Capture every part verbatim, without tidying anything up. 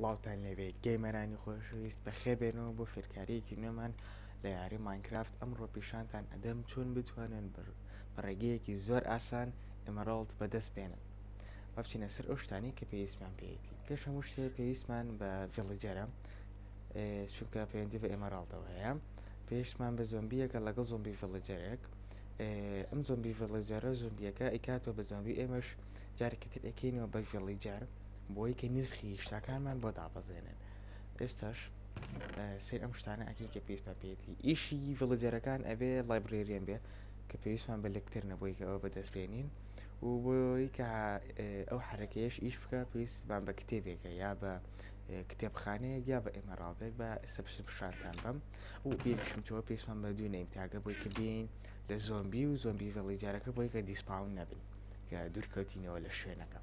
سڵاوتان لەوێ گەیمەرانی خۆشەویست بەخێبێنەوە بۆ فێرکاریەکی نوێمان لە یاری ماینکرافت. ئەمڕۆ پیشانتان ئەدەم چۆن بتوانن بە ڕێگەیەکی زۆر ئاسان ئەمەڕاڵت بەدەست بێنن. بچینە سەر ئەو شتانی کە پێویستمان پێیەتی. پێش هەموو شتێ پێویستمان بە ڤیڵەجەرە، چونکە پەیوەندی بە ئێمەڕاڵتەوە هەیە. پێویستمان بە زۆمبیەکە لەگەڵ زۆمبی ڤیڵەجەرێک. ئەم زۆمبی ڤیڵەجەرە زۆمبیەکە ئەیکاتەوە بە زۆمبی، ئێمەش جارێکە تر ئەکەینەوە بە ڤیڵەجەر بۆی کە نرخی شتەکانمان بۆ دابەزێنن. ئێستاش سێر ئەم شتانە ئەکی کە پێویستمان پێێتی. ئیشی ڤیڵەجەرەکان ئەبێ لایبرێریان بێ کە پێویستمان بە لەکتەر نەبووی کە ئەوە بەدەستبێنین، و بۆی کە ئەو حرەکەیەش ئیش بکە پێویستمان بە کتێبێکە یا بە کتێبخانەیەک یا بە ئێمەڕاڵێک بە سەبشتان بەم و پێشمتەوە پێویستمان بە دوو نەیمتاگە بۆی کە بین لە زۆمبی و زۆمبی ڤیڵەجەرەکە بۆی کە دیسپاون نەبن کە دوورکەوتینەوە لە شوێنەکە.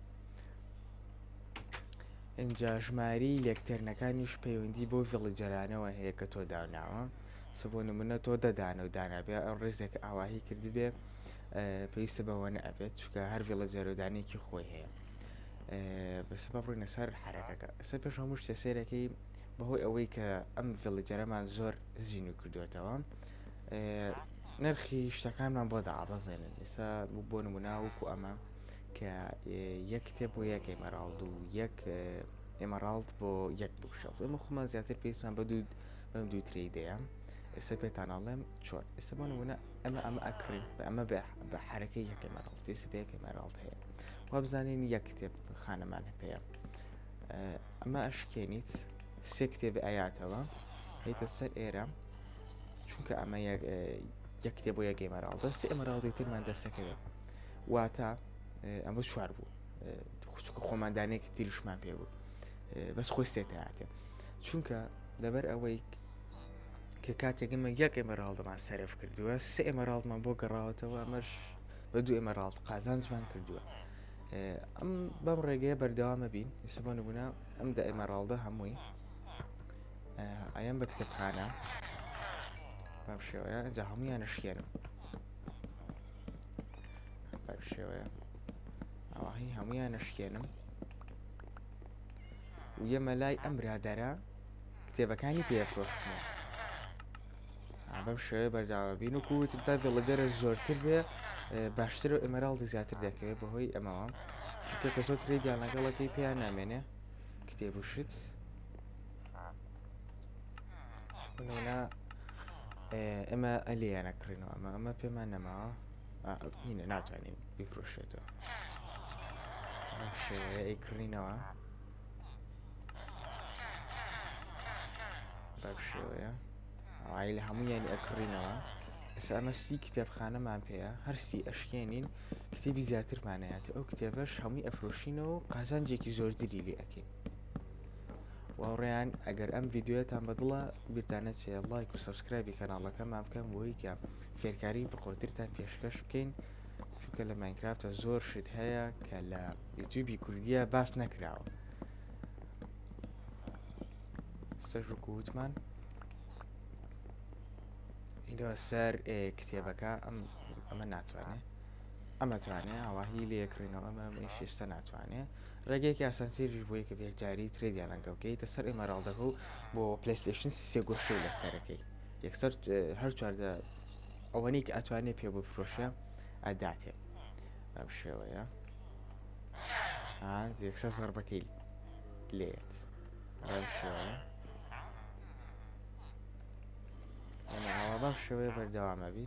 ئەجا ژماری لێکتەرنەکانیش پەیوەندی بۆ ڤیڵەجەرانەوە هەیە کە تۆ داوناوە. سە بۆ نمونە تۆ دەدانە و دانابێ ئەو ڕێزێک ئاواهی کردبێ پێویستە بەوە نەبێت، چکە هەر ڤیڵەجەر و دانێکی خۆی هەیە. بەس بڕووینە سەر حرەکەکە. سەر پێش هەموو شتە سێرەکەی بەهۆی ئەوەی کە ئەم ڤیڵەجەرەمان زۆر زین و کردوێتەوە، نرخی شتەکانمان بۆ دابەزێنن. ئێستا بۆ نمونە وەکو ئەمە کە یەک کتێب بۆ یەک ئێمەڕاڵد و یەک ئێمەڕاڵد بۆ یەک بوشەڵ. ئەمە خۆمان زیاتر پێویستمان بە دوو بەم دوو ترێدەیە. ئێستا پێتاناڵێم چۆن. ئێستا بۆ نمونە ئەمە ئەمە ئەکڕین بە ئەمە بە حرەکەی یەک ئێمەڕاڵد، پێویستە بە یەک ئێمەڕاڵد هەیە. وا بزانین یەک کتێب خانەمانە پێەیە. ئەمە ئەشکێنیت سێ کتێب ئاياتەوە هەیتە سەر ئێرە، چونکە ئەمە یەک کتێب بۆ یەک ئێمەڕاڵدە، سێ ئێمەڕاڵدی ترمان دەستەکەوێت، واتە ئەمە چوار بوو، چونکە خۆماندانێکی تریشمان پێ بوو، بەس خۆی سێتە هاتێ. چونکە لەبەر ئەوەی کە کاتێکمە یەک ئێمەڕاڵدەمان سەرف کردووە، سێ ئێمەڕاڵدمان بۆ گەڕاوەتەوە، ئەمەش بە دوو ئێمەڕاڵد قازانجمان کردووە. ئەم بەم ڕێگەیە بەردەوامە بین. ئێستا بۆ نمونە ئەم دە ئێمەڕاڵدە هەمووی ئەیان بە کتێبخانە بەم شێوەیە، جا هەموویان نشکێنم بەم شێوەیە، ئەوهی هەموویان نشکێنم و یەمە لای ئەم برادەرە کتێبەکانی پێفرۆشتمەوە. بەم شێوەیە بەرداوە بین و کووت تا ڤیڵەجەرە زۆرتر بێ باشتر و ئێمەڕاڵدی زیاتر دەکەوێت بەهۆی ئەمەوە، چونکە کە زۆر ترێدیان لەگەڵەکەی پێیان نامێنێ کتێب و شت. ئێمە ئەلیانەکڕینەوە، ئەمە ئەمە پێمان نەماوە، هینە ناتوانین بیفرۆشێتەوە. شێوەیە ئەیکڕینەوە بەم شێوەیە، ئەوایی لە هەموویانی ئەکڕینەوە. ئێستا ئەمە سی کتێبخانەمان پێەیە، هەرسی ئەشکێنین کتێبی زیاترمانەیەتی، ئەو کتێبەش هەمووی ئەفرۆشینەوە و قازانجێکی زۆردری لێ ئەکەین. واوڕێیان ئەگەر ئەم ڤیددیوەتان بەدڵە بیرتانە چێ لایک و سەبسکرایبی کەناڵەکەمان بکەم بۆی کە فێرکاری بەخۆترتان پێشکەش بکەین، چونکە لە ماینکرافتە زۆر شت هەیە کە لە یوتیوبی کوردیە باس نەکراوە. سەژوک و وتمان ئینەوە سەر کتێبەکە ئەمە ناتوانێت، ئەمە توانێت ئاواهی لێکڕینەوە، ئەمە شێستە ناتوانێت. ڕێگەیەکی ئاسانتریش بۆی کە بێجاری ترێدیان لەگەڵکەیتە سەر ئێمەڕاڵدەکە و بۆ پلەیستێشن سێ گۆشەی لەسەرەکەی یەکسەر هەر چواردە ئەوەنەی کە ئەتوانێت پێ بفرۆشە ئەداتێ بەم شێوەیە، یەکسەر زەربەکەی لێت بەم شێوەیە. ئەوە بەم شێوەیە بەردەوامە بین.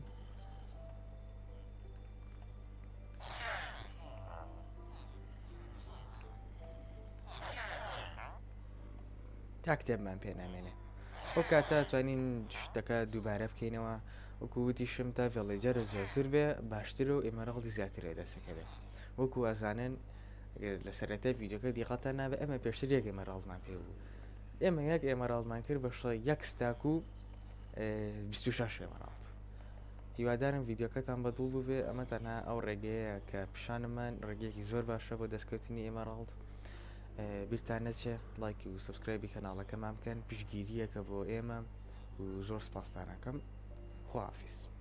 تا کتێبمان پێ نامێنێ، ئەو کاتە توانین شتەکە دووبارە بکەینەوە. وەکو وتیشم تا ڤیڵەجەرە زۆرتر بێ باشتر و ئێمەڕاڵدی زیاتر دەستەکەوێت. وەکو ئەزانن لە سەرەتای ڤیددیۆکە دیقەتان نابێت، ئەمە پێشتر یەک ئێمەڕاڵدمان پێ بوو، ئێمە یەک ئێمەڕاڵدمان کرد بە شڵی یەک ستاک و بیست و شەش ئێمەڕاڵد. هیوادارم ڤیددیۆکەتان بەدڵ بووێ. ئەمە تەنها ئەو ڕێگەیە کە پیشانمان ڕێگەیەکی زۆر باشە بۆ دەستکەوتنی ئێمەڕاڵد. بیرتان نەچێت لایکی و سەبسکرایبی کەناڵەکەمان بکەن، پشتگیریەکە بۆ ئێمە و زۆر سپاستان دەکەم. خواحافیز.